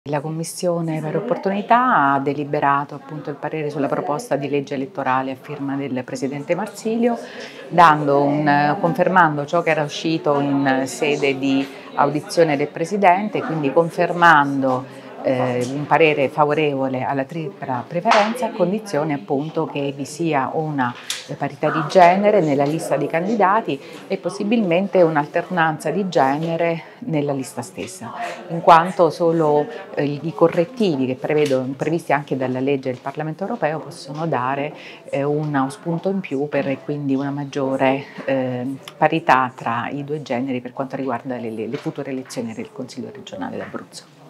La Commissione Pari Opportunità ha deliberato appunto il parere sulla proposta di legge elettorale a firma del Presidente Marsilio, confermando ciò che era uscito in sede di audizione del Presidente, quindi confermando un parere favorevole alla tripla preferenza, a condizione appunto che vi sia una parità di genere nella lista dei candidati e possibilmente un'alternanza di genere nella lista stessa, in quanto solo i correttivi che previsti anche dalla legge del Parlamento europeo possono dare uno spunto in più per quindi una maggiore parità tra i due generi per quanto riguarda le future elezioni del Consiglio regionale d'Abruzzo.